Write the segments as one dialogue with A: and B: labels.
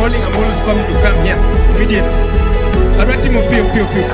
A: calling Amolo's family to come here immediately. Aratimo Pio Pio Pio.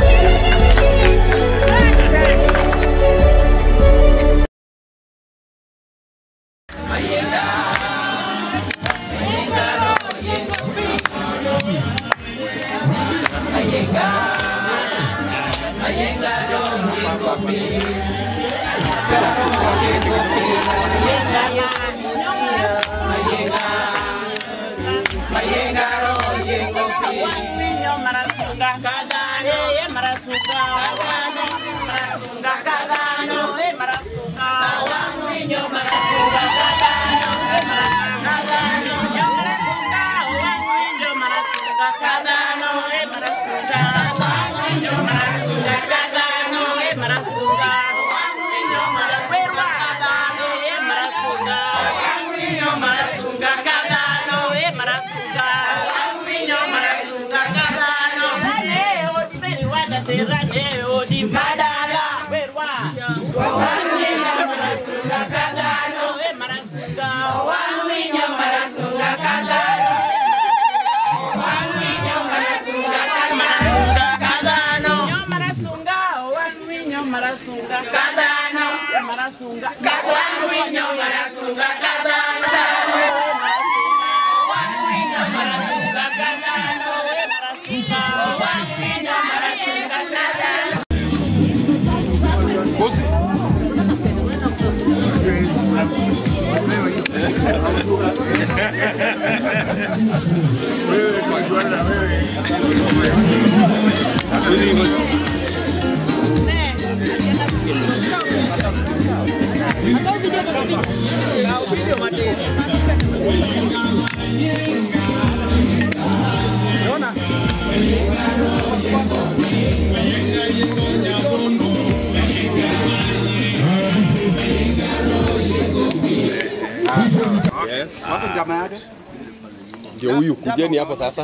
B: Ndio huyu kujeni hapo sasa.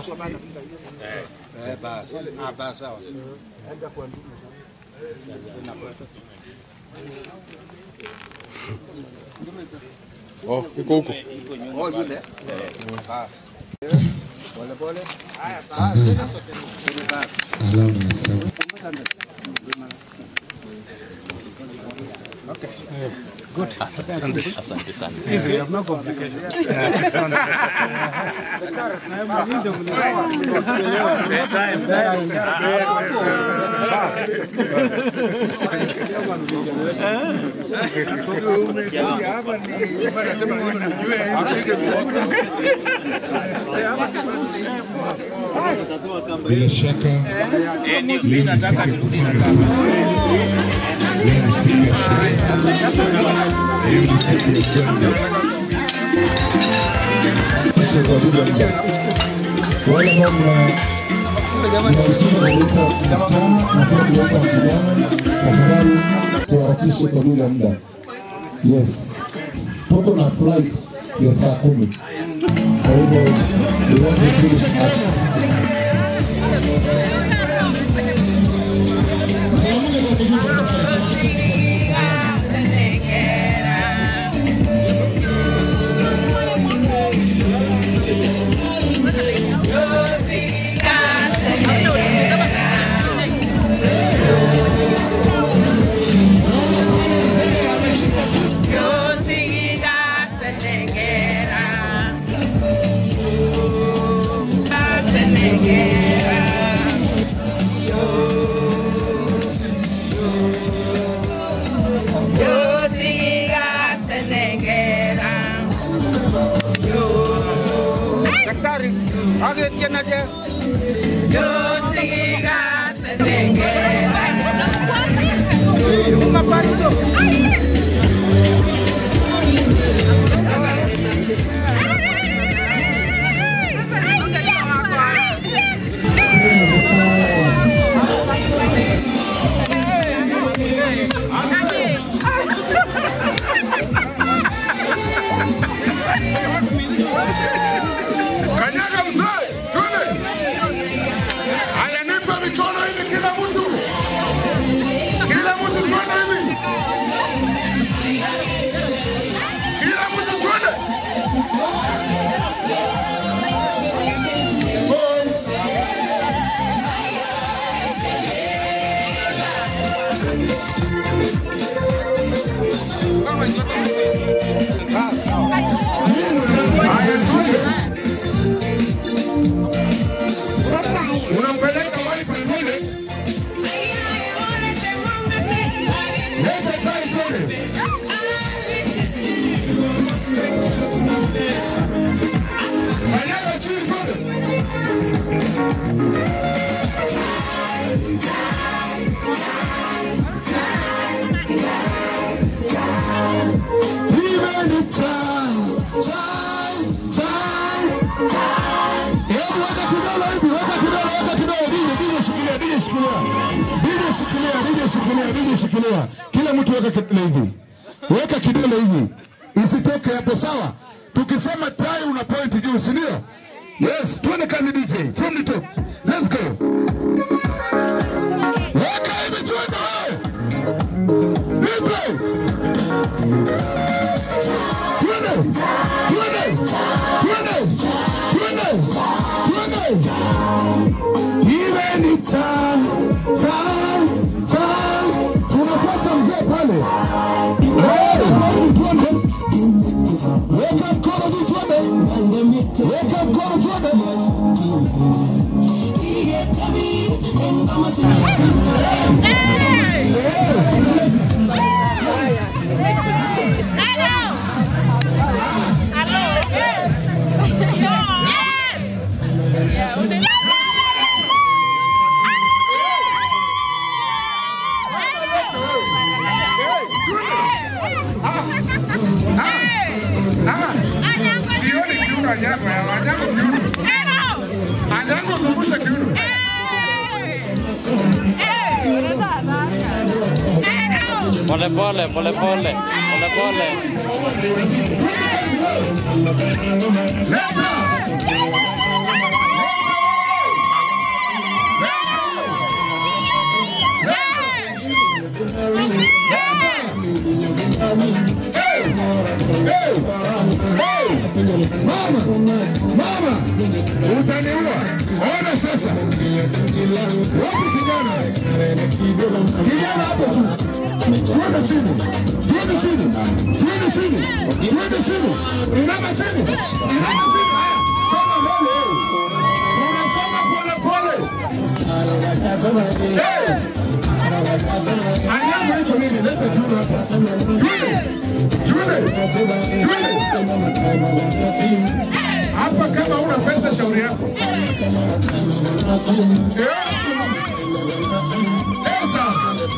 C: Sawa.
B: Oh, iko huko.
C: Oh, yule. Pole pole. Haya, okay. Good.
B: Asante sana.
C: You have no complication.
D: Bila shaka
E: mimi nataka nirudi na
D: yes, tuko na flight ya saa 10. Kwa hivyo we want to finish Kila mtu shikilia. Kila mtu weka kidole hivi. Weka kidole hivi. Isitoke hapo sawa. Tukisema try una point juu, si ndio? Yes, tuone kazi DJ. From the top. Let's go. Weka hivi tuende wewe. Nipe. Tuende. Iwe ni tunapata mzee pale. Weka mkono juu tuende.
B: Pole.
D: Mama, utaniua. Ona sasa. Wapi kijana hapo tu. Twende chini. Inama chini. Soma mbele. Unasoma pole. Anyama iko nini? Leta juu hapa. Twende. Hapa kama una pesa shauri yako. Leta.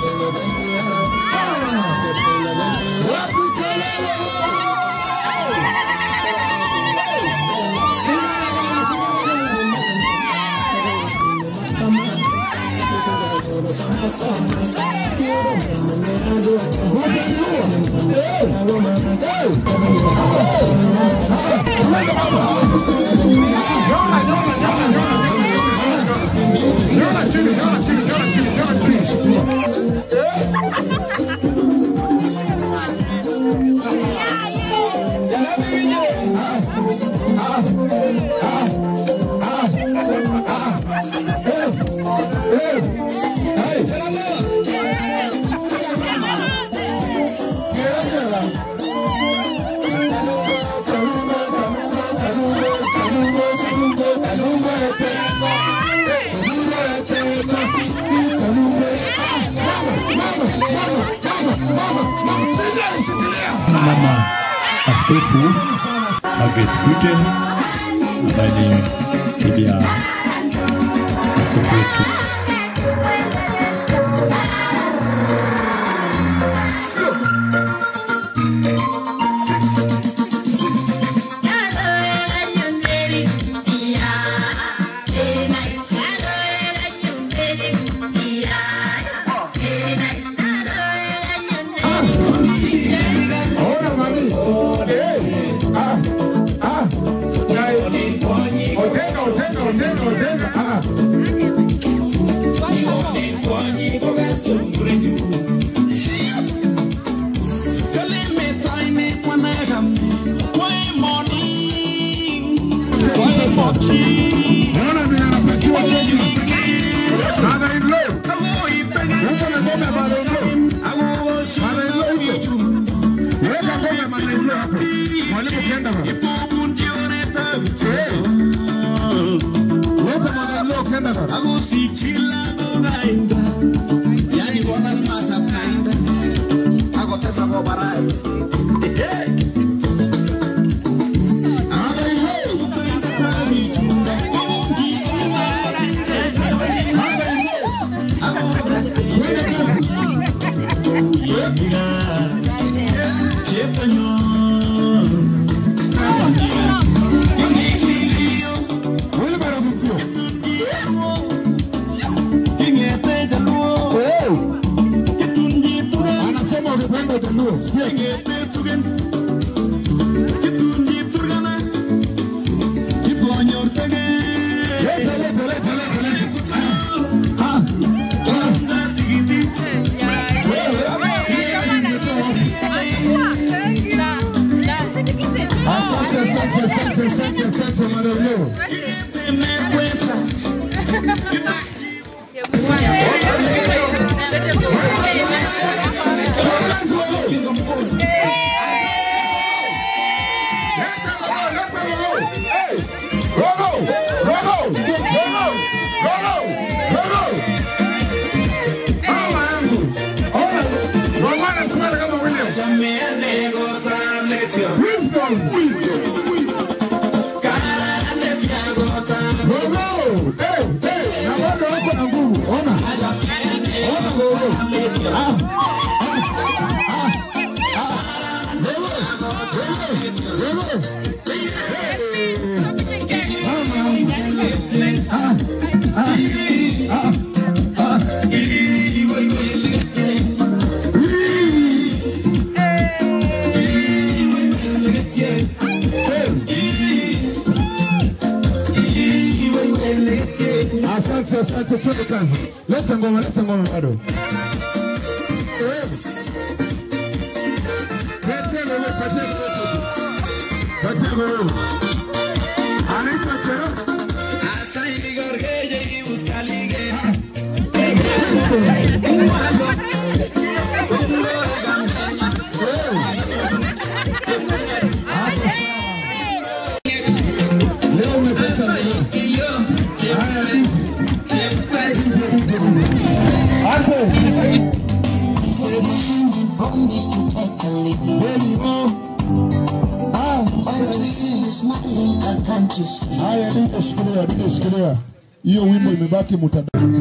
F: Mama Askofu Margaret Kute ambaye ni bibi ya askofu wetu.
D: Asante tuende kazi. Leta ngoma bado. Haya, shikilia. Hiyo wimbo imebaki mtandao.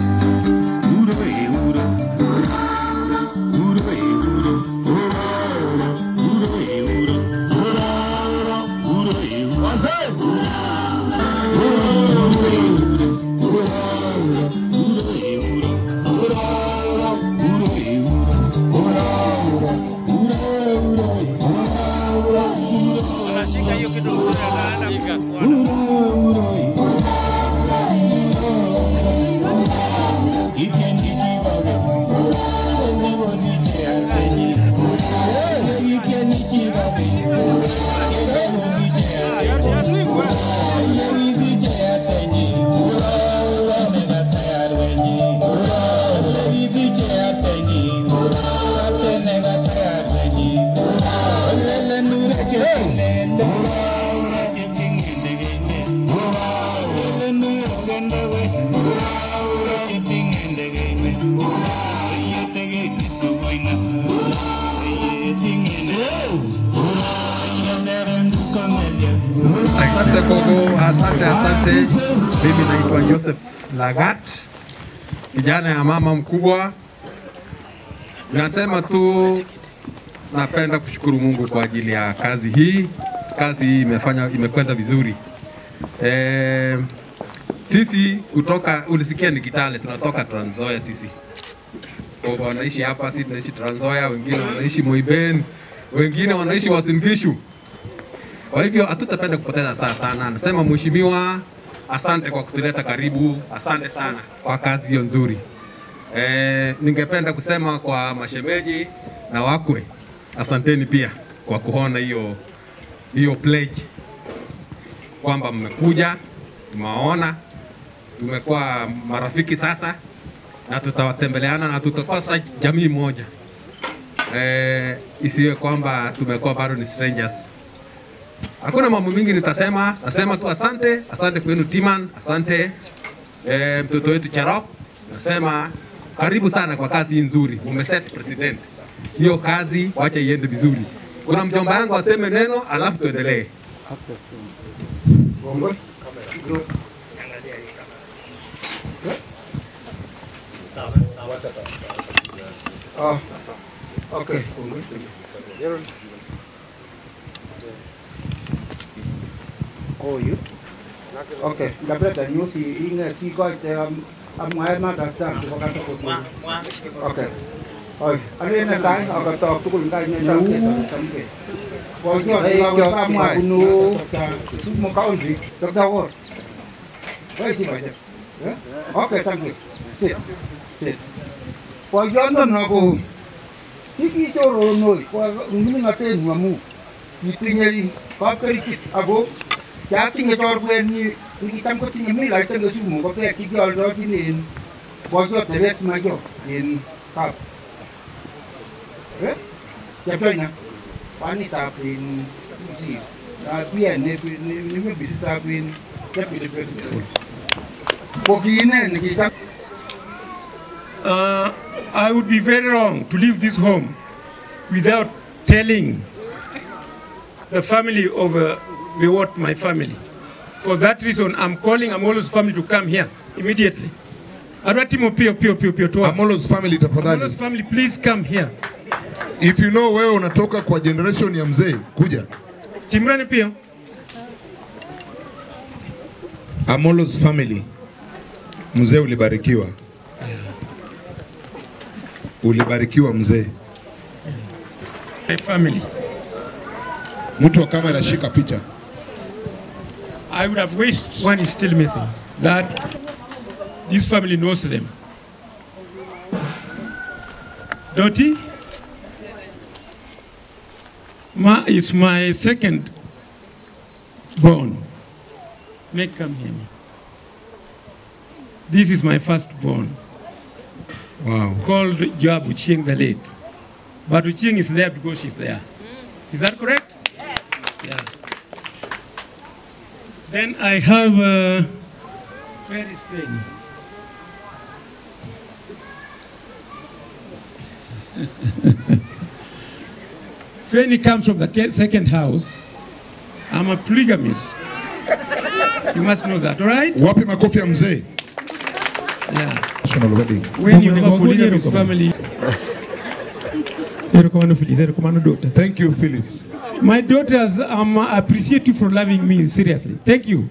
A: Asante Kogo, asante. Mimi naitwa Joseph Lagat, kijana ya mama mkubwa. Nasema tu napenda kushukuru Mungu kwa ajili ya kazi hii. Kazi hii imekwenda vizuri. Sisi kutoka ulisikia ni Kitale, tunatoka Trans Nzoia sisi. Kwa wanaishi hapa, sisi tunaishi Trans Nzoia, wengine wanaishi Moiben, wengine wanaishi Uasin Gishu. Kwa hivyo hatutapenda kupoteza saa sana. Nasema mheshimiwa, asante kwa kutuleta karibu, asante sana kwa kazi hiyo nzuri. Ningependa kusema kwa mashemeji na wakwe, asanteni pia kwa kuona hiyo pledge kwamba mmekuja, tumewaona, tumekuwa marafiki sasa na tutawatembeleana na tutakuwa jamii moja. Isiwe kwamba tumekuwa bado ni strangers. Hakuna mambo mingi nitasema, nasema tu asante kwenu Timan, asante mtoto wetu Charop. Nasema karibu sana kwa kazi nzuri. Umeset president. Hiyo kazi wacha iende vizuri. Kuna mjomba yangu aseme neno alafu tuendelee.
C: Okay. Oh, you? Okay. Labda nyusi inga tiko amwae matata wakati kwa. Okay. Oi, alina tai akato tukul ngai ni tamke. Kwa hiyo kama kunu sumo kaunti doktor. Wai si baje. Okay, thank you. Sit. Kwa hiyo ndo nako. Hiki choro noi kwa ngini ngate nwamu. Itinye kapkari abo Ya tinye chorwet ni kitam kotinye milaita Kisumu ko pek kikioldochini en boyot teret majo en kap. Cheptoina panitab en si pia ne mebisitab en deputy president. Pokine ni kitam.
G: I would be very wrong to leave this home without telling the family of my family. For that reason, I'm calling Amolo's family to come here immediately.
D: Amolo's family tafadhali.
G: Amolo's family, please come here.
D: If you know wewe unatoka kwa generation ya mzee, kuja.
G: Timrani pia.
D: Amolo's family. Mzee ulibarikiwa. Ulibarikiwa mzee.
G: My family.
D: Mtu wa kamera shika picha.
G: I would have wished one is still missing. That this family knows them. Doti is my second born. Make come hear me. This is my first born.
D: Wow.
G: Called Joab Uchieng the late. But Uchieng is there because she's there. Is that correct? Yeah. Then I have, where is Penny? Fanny comes from the second house. I'm a polygamist. You must know that, all right?
D: Wapi makofi ya mzee?
G: Yeah.
D: National wedding.
G: When you have a polygamist family.
D: Thank you, Phyllis.
G: My daughters, I appreciate you for loving me, seriously. Thank you.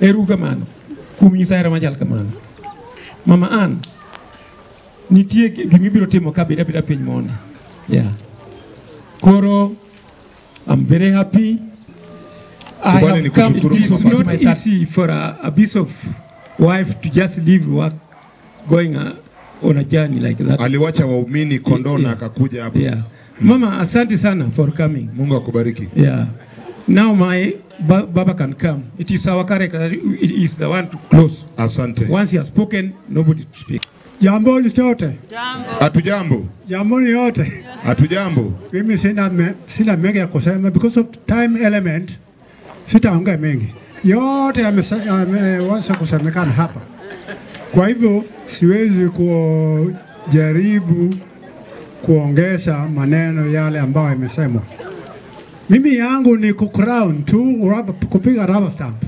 G: Mama Ann, nitie gimibiro timo ka beda piny mondi. Yeah. Koro, I'm very happy. I have come. It is not easy for a bishop wife to just leave work going on a journey like that.
D: Aliwacha waumini kondoo na akakuja hapa.
G: Yeah. Mama, asante sana for coming.
D: Mungu akubariki.
G: Yeah. Now my Baba can come. It is our character. It is the one to close.
D: Asante.
G: Once he has spoken, nobody speaks.
H: Jambo yote.
D: Hatujambo.
H: Jambo yote.
D: Hatujambo.
H: Mimi sina mengi ya kusema because of time element. Sitaongea mengi. Yote yameweza kusemekana hapa. Kwa hivyo siwezi kujaribu kuongeza maneno yale ambayo yamesemwa. Mimi yangu ni kucrown tu, kupiga rubber stamp.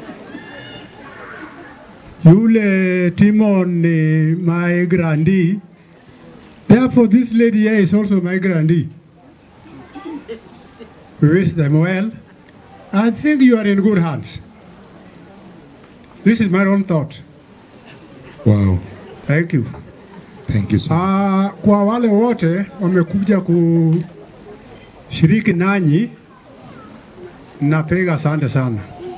H: Yule Timon ni my grandee. Therefore this lady here is also my grandee. We wish them well. I think you are in good hands. This is my own thought.
D: Wow.
H: Thank you.
D: Thank you so
H: much. Kwa wale wote wamekuja kushiriki nanyi, napiga asante sana.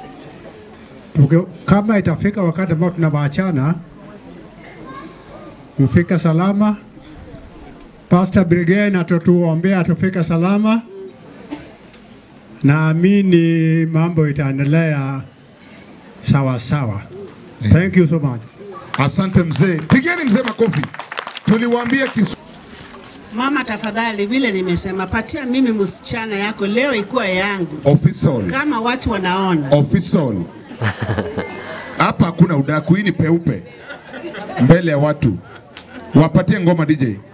H: Kama itafika wakati ambao tunabaachana, mfika salama. Pastor Brigade atatuombea atufika salama. Naamini mambo itaendelea sawa sawa. Thank you so much.
D: Asante mzee. Pigeni mzee makofi. Tuliwaambia
I: Mama tafadhali, vile nimesema, patia mimi msichana yako leo ikuwa yangu.
D: Official.
I: Kama watu wanaona.
D: Official. Hapa hakuna udaku, hii ni peupe. Mbele ya watu. Wapatie ngoma DJ.